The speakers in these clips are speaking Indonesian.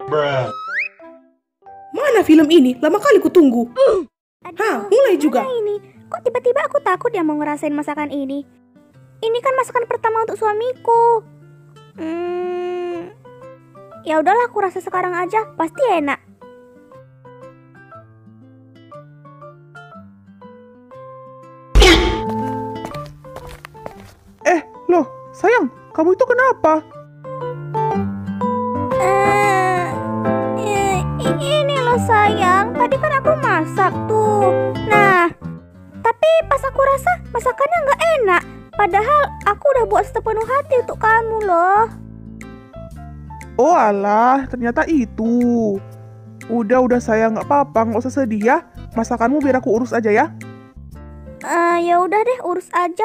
Mana film ini? Lama kali ku tunggu. Aduh, mulai juga. Ini? Kok tiba-tiba aku takut ya mau ngerasain masakan ini? Ini kan masakan pertama untuk suamiku. Ya udahlah, aku rasa sekarang aja, pasti enak. Loh, sayang, kamu itu kenapa? Ini loh sayang, tadi kan aku masak tuh. Nah, tapi pas aku rasa masakannya nggak enak. Padahal aku udah buat sepenuh hati untuk kamu loh. Oh alah, ternyata itu. Udah sayang, nggak apa-apa, nggak usah sedih ya. Masakanmu biar aku urus aja ya. Ya udah deh, urus aja.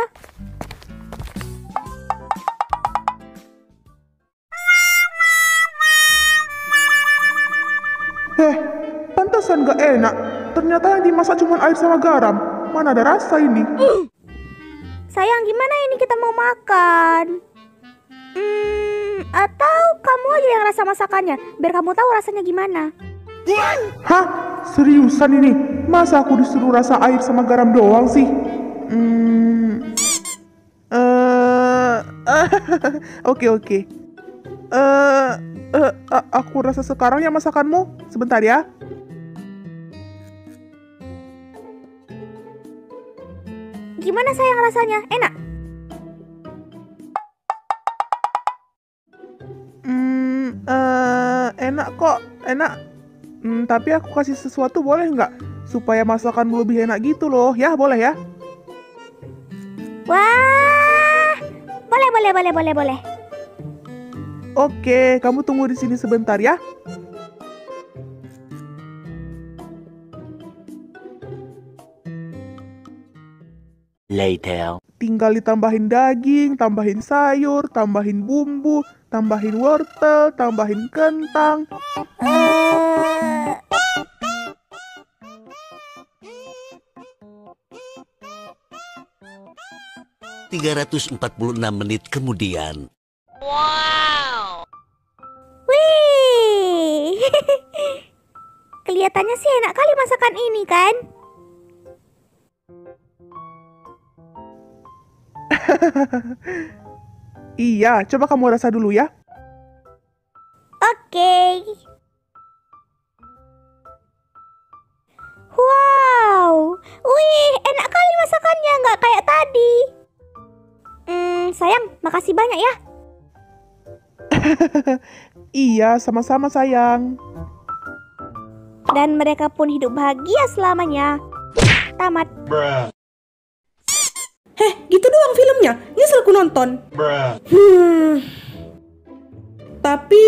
Pantesan gak enak. Ternyata yang dimasak cuma air sama garam. Mana ada rasa ini? Sayang, gimana ini kita mau makan? Atau kamu aja yang rasa masakannya, biar kamu tahu rasanya gimana. Hah? Seriusan ini? Masa aku disuruh rasa air sama garam doang sih? Oke. Aku rasa sekarang ya masakanmu. Sebentar ya. Gimana sayang rasanya? Enak? Enak kok. Enak. Tapi aku kasih sesuatu boleh nggak? Supaya masakanmu lebih enak gitu loh. Ya, boleh ya? Wah, boleh. Oke, kamu tunggu di sini sebentar ya. Later. Tinggal ditambahin daging, tambahin sayur, tambahin bumbu, tambahin wortel, tambahin kentang. 346 menit kemudian. Wow. Wih. Kelihatannya sih enak kali masakan ini kan? Iya, coba kamu rasa dulu ya. Oke. Wow. Wih, enak kali masakannya, nggak kayak tadi. Sayang, makasih banyak ya. Iya, sama-sama sayang. Dan mereka pun hidup bahagia selamanya. Tamat. Gitu doang filmnya. Nyesel ku nonton. Tapi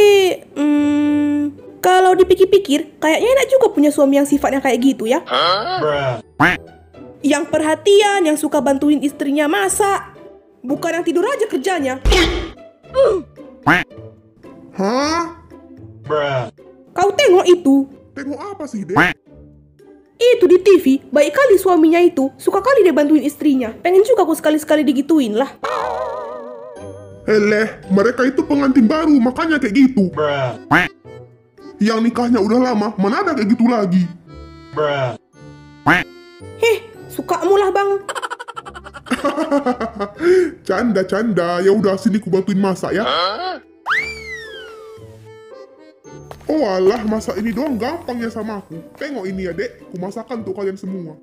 kalau dipikir-pikir, kayaknya enak juga punya suami yang sifatnya kayak gitu ya. Yang perhatian, yang suka bantuin istrinya masak. Bukan yang tidur aja kerjanya. Hah? Kau tengok itu. Tengok apa sih, Dek? Itu di TV, baik kali suaminya itu. Suka kali dia bantuin istrinya. Pengen juga aku sekali-sekali digituin lah. Mereka itu pengantin baru, makanya kayak gitu. Yang nikahnya udah lama, mana ada kayak gitu lagi. Sukamu lah bang. Canda. Ya udah, sini ku bantuin masak ya. Oh alah, masak ini doang gampang ya sama aku. Tengok ini ya, Dek. Ku masakan untuk kalian semua.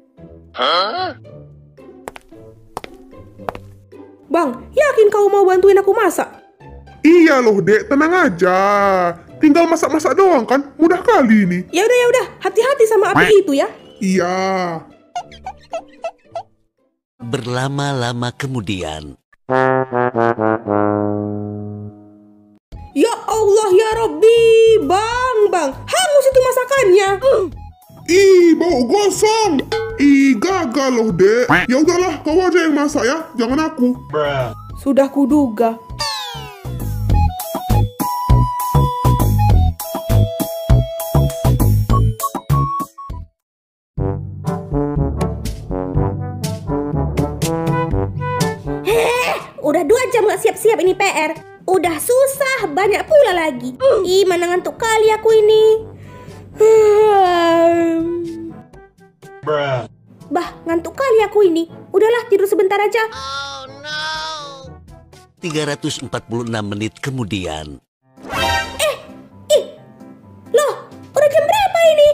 Bang, yakin kau mau bantuin aku masak? Iya loh, Dek. Tenang aja. Tinggal masak-masak doang kan? Mudah kali ini. Ya udah, hati-hati sama api itu ya. Iya. Berlama-lama kemudian. Ya Allah ya Rabbi, bang, hangus itu masakannya. Ih, bau gosong. Ih, gagal loh, Dek. Ya udahlah, kau aja yang masak ya, jangan aku. Sudah kuduga. Udah 2 jam gak siap-siap ini PR. Udah susah, banyak pula lagi. Ih, mana ngantuk kali aku ini. Bah, ngantuk kali aku ini. Udahlah, tidur sebentar aja. 346 menit kemudian. Loh, udah jam berapa ini?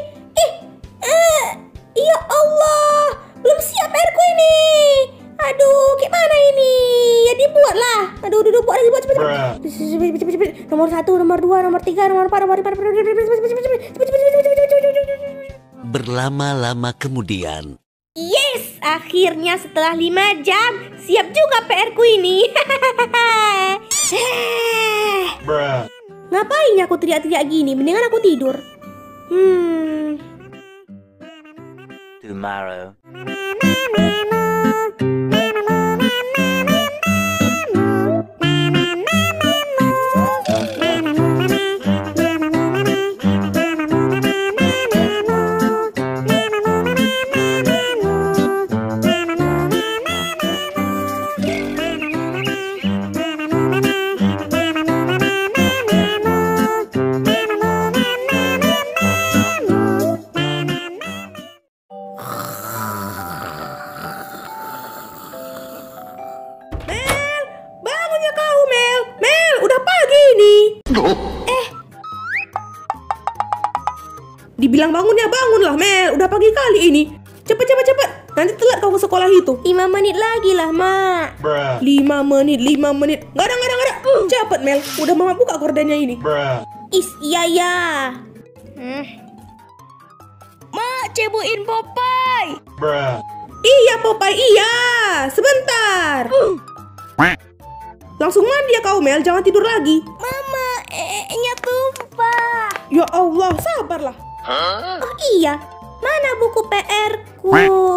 Ya Allah, belum siap airku ini. Aduh, gimana ini? Ya dibuatlah. Aduh, buat lagi, buat cepet. Nomor 1, nomor 2, nomor 3, nomor 4, nomor 5. Berlama-lama kemudian. Yes, akhirnya setelah 5 jam siap juga PR-ku ini. Ngapain aku teriak-teriak gini? Mendingan aku tidur. Tomorrow. Dibilang bangun ya bangunlah Mel, udah pagi kali ini. Cepet, nanti telat kau ke sekolah itu. 5 menit lagi lah, Mak. 5 menit. Gak ada. Cepet Mel, udah mama buka gordennya ini. Iya. Mak, cebuin Popeye. Iya Popeye, iya. Sebentar. Langsung mandi ya kau Mel, jangan tidur lagi. Mama, nya tumpah. Ya Allah, sabarlah. Oh iya, mana buku PR-ku?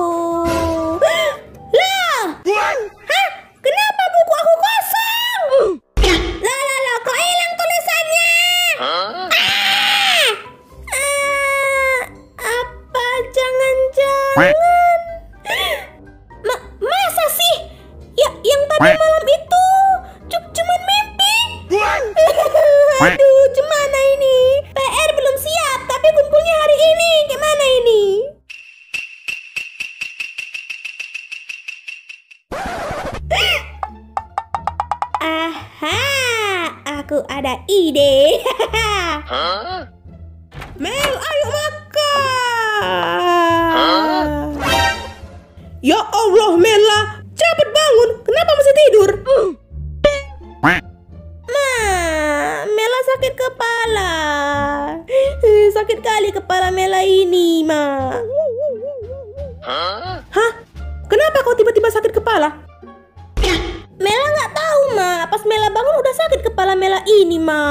Lah! Hah? Kenapa buku aku kosong? Lah, kok hilang tulisannya? Apa jangan-jangan? Masa sih? Ya, yang tadi malam itu cuman mimpi? Aduh, gimana ini? PR belum siap, tapi kumpulnya hari ini. Gimana ini? Aha, aku ada ide. Mel, ayo makan. Ya Allah, Mela, cepet bangun. Kenapa masih tidur? Mela sakit kepala. Sakit kali kepala Mela ini, Ma. Hah? Kenapa kau tiba-tiba sakit kepala? Mela nggak tahu, Ma. Pas Mela bangun udah sakit kepala Mela ini, Ma.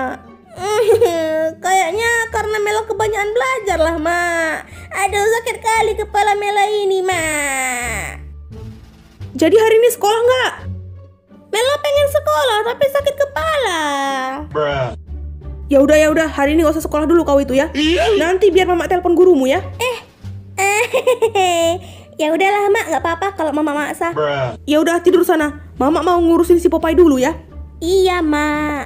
Kayaknya karena Mela kebanyakan belajar lah, Ma. Aduh, sakit kali kepala Mela ini, Ma. Jadi hari ini sekolah nggak? Mela pengen sekolah tapi sakit kepala. Ya udah, hari ini gak usah sekolah dulu kau itu ya. Nanti biar mama telepon gurumu ya. Ya udahlah, Mak, nggak apa-apa kalau mama maksa. Ya udah tidur sana. Mama mau ngurusin si Popeye dulu ya. Iya, Mak.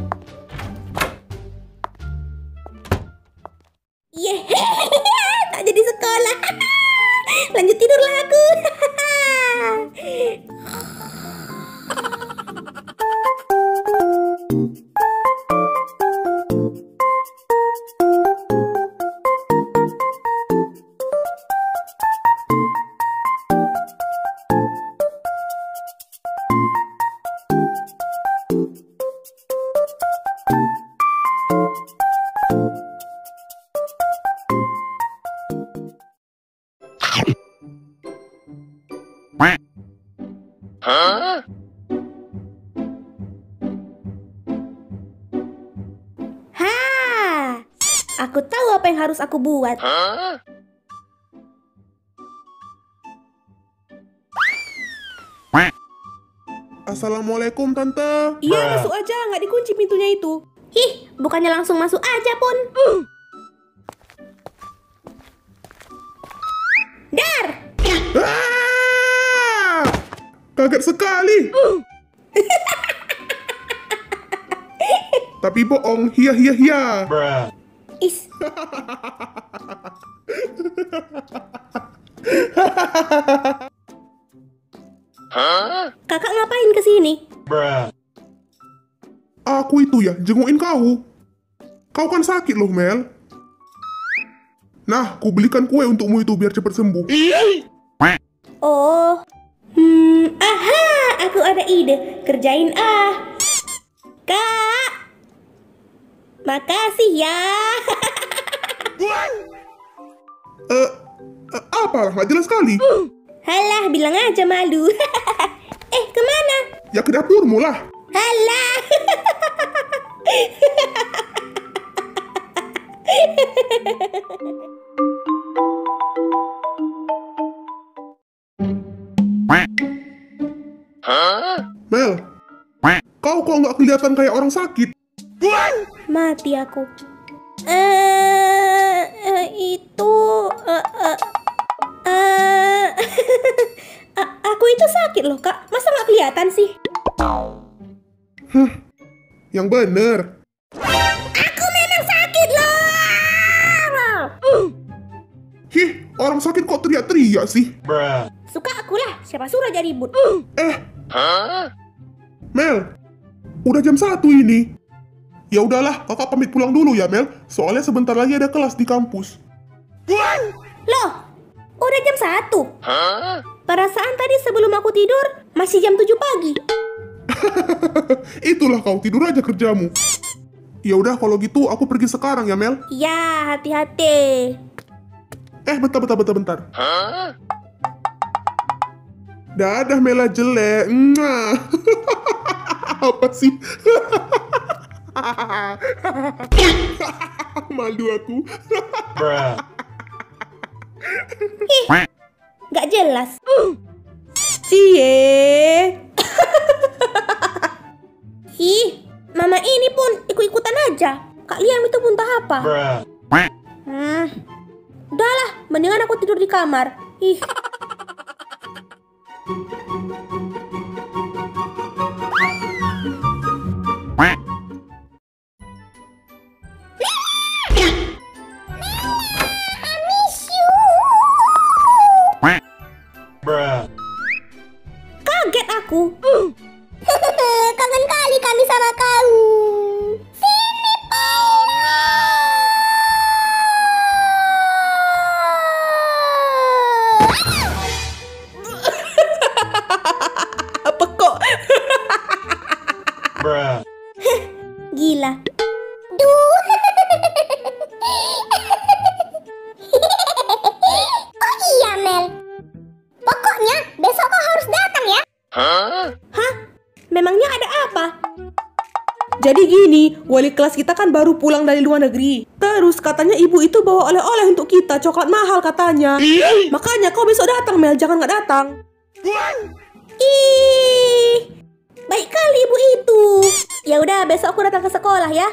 Tak jadi sekolah. Lanjut tidurlah aku. Aku tahu apa yang harus aku buat. Assalamualaikum Tante. Iya, masuk aja, nggak dikunci pintunya itu. Ih, bukannya langsung masuk aja pun. Dar! Kaget sekali. Tapi bohong, hia hia hia. Is. Kakak ngapain kesini? Aku itu ya, jengukin kau. Kau kan sakit loh, Mel. Nah, ku belikan kue untukmu itu biar cepat sembuh. Oh. Aha, aku ada ide. Kerjain ah. Kak. Makasih ya. Apa? Nggak jelas sekali. Halah, bilang aja malu. Kemana? Ya ke dapurmu lah. Halah. Mel, kau kok nggak kelihatan kayak orang sakit? Mati aku. Aku itu sakit loh, Kak. Masa nggak kelihatan sih? Yang bener. Aku memang sakit loh. Hih, orang sakit kok teriak-teriak sih? Suka aku lah. Siapa suruh aja ribut? Mel, udah jam 1 ini. Ya udahlah, kakak pamit pulang dulu ya, Mel. Soalnya sebentar lagi ada kelas di kampus. Loh, udah jam 1? Perasaan tadi sebelum aku tidur masih jam 7 pagi. Itulah kau, tidur aja kerjamu. Ya udah kalau gitu aku pergi sekarang ya, Mel. Ya, hati-hati. Bentar. Dadah Mela jelek. Mwah. Apa sih? Malu aku. Gak jelas. Cie. Ih, mama ini pun ikut-ikutan aja. Kak Liam itu muntah apa? Udahlah, mendingan aku tidur di kamar. Ih. Kaget aku. Kangen kali kami sama kau. Sini, Apa kok? Gila. Duh. Oh iya, Mel. Pokoknya besok kau harus datang ya. Hah? Memangnya ada apa? Jadi gini, wali kelas kita kan baru pulang dari luar negeri. Terus katanya ibu itu bawa oleh-oleh untuk kita, coklat mahal katanya. Makanya kau besok datang, Mel, jangan nggak datang. Ih, baik kali ibu itu. Ya udah, besok aku datang ke sekolah ya.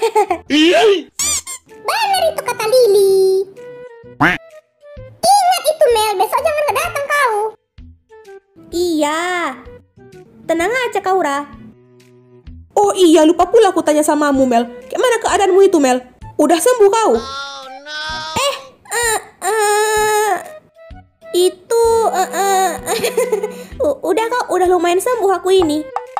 Benar itu kata Lili. Ingat itu, Mel, besok jangan nggak datang kau. Iya. Tenang aja kau, Ra. Oh iya, lupa pula aku tanya samamu, Mel. Gimana keadaanmu itu, Mel? Udah sembuh kau? Itu udah kok, udah lumayan sembuh aku ini.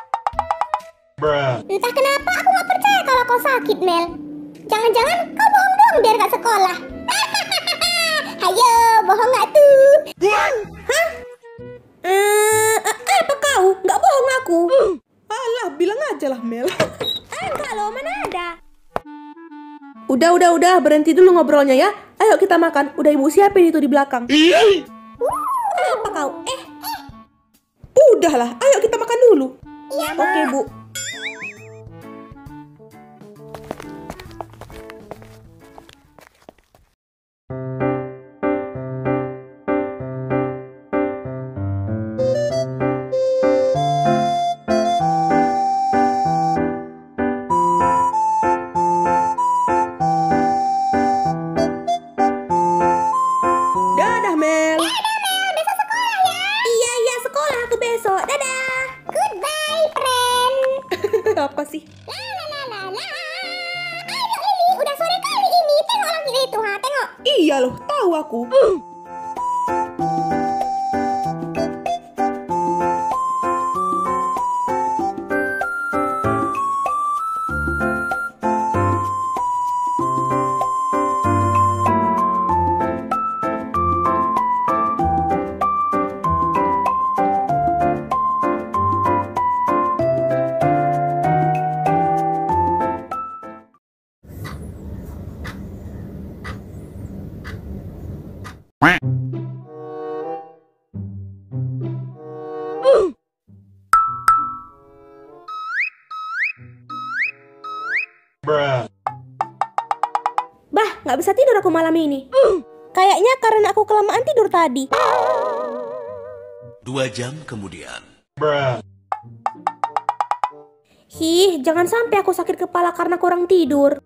Entah kenapa aku nggak percaya kalau kau sakit, Mel. Jangan-jangan kau bohong doang biar gak sekolah. Hayo, bohong nggak tuh? Hah? Apa kau? Nggak bohong aku. Alah, bilang aja lah, Mel. Enggak loh, mana ada? Udah, berhenti dulu ngobrolnya ya. Ayo kita makan. Udah ibu siapin itu di belakang. Apa kau? Udahlah, ayo kita makan dulu. Iya, Oke, Bu. Dadah, Mel. Besok sekolah ya. Iya, sekolah aku besok. Dadah. Goodbye, friend. Apa sih? La la la la la. Iya loh, tahu aku. Bah, nggak bisa tidur aku malam ini. Kayaknya karena aku kelamaan tidur tadi. 2 jam kemudian. Hih, jangan sampai aku sakit kepala karena kurang tidur.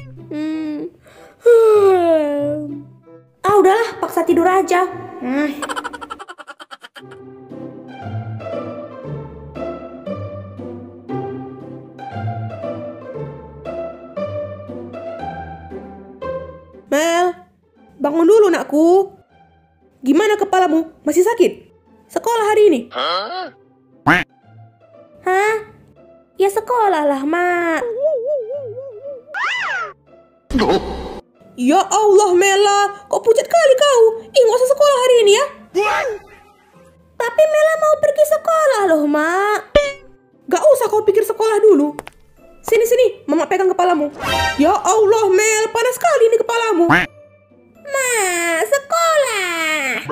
Ah, udahlah, paksa tidur aja. Mel, bangun dulu nakku. Gimana kepalamu? Masih sakit? Sekolah hari ini? Hah? Ya sekolah lah, Mak. Ya Allah, Mela, kok pucat kali kau? Ih, nggak usah sekolah hari ini ya? Tapi Mela mau pergi sekolah loh, Mak. Gak usah kau pikir sekolah dulu. Sini, Mama pegang kepalamu. Ya Allah, Mel, panas sekali ini kepalamu. Mak, sekolah.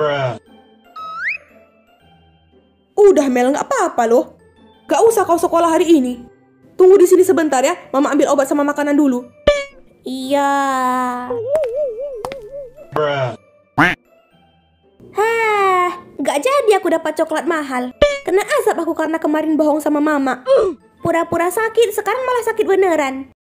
Udah, Mel, nggak apa-apa loh. Gak usah kau sekolah hari ini. Tunggu di sini sebentar ya, Mama ambil obat sama makanan dulu. Iya. Hah, nggak jadi aku dapat coklat mahal. Kena azab aku karena kemarin bohong sama Mama. Pura-pura sakit, sekarang malah sakit beneran.